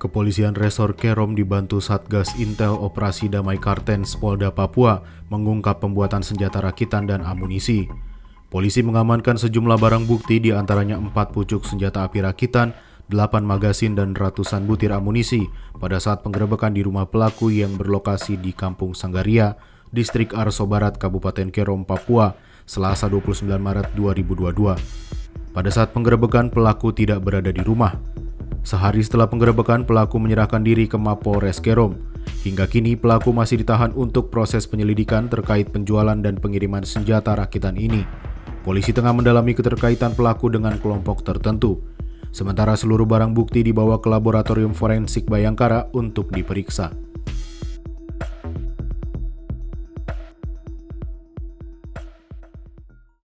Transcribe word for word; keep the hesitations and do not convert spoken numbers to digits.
Kepolisian Resor Kerom dibantu Satgas Intel Operasi Damai Kartens Polda Papua mengungkap pembuatan senjata rakitan dan amunisi. Polisi mengamankan sejumlah barang bukti, di antaranya empat pucuk senjata api rakitan, delapan magasin dan ratusan butir amunisi pada saat penggerebekan di rumah pelaku yang berlokasi di Kampung Sanggaria, Distrik Arso Barat, Kabupaten Kerom, Papua, Selasa dua puluh sembilan Maret dua ribu dua puluh dua. Pada saat penggerebekan, pelaku tidak berada di rumah. Sehari setelah penggerebekan, pelaku menyerahkan diri ke Mapolres Kerom. Hingga kini, pelaku masih ditahan untuk proses penyelidikan terkait penjualan dan pengiriman senjata rakitan ini. Polisi tengah mendalami keterkaitan pelaku dengan kelompok tertentu. Sementara seluruh barang bukti dibawa ke Laboratorium Forensik Bayangkara untuk diperiksa.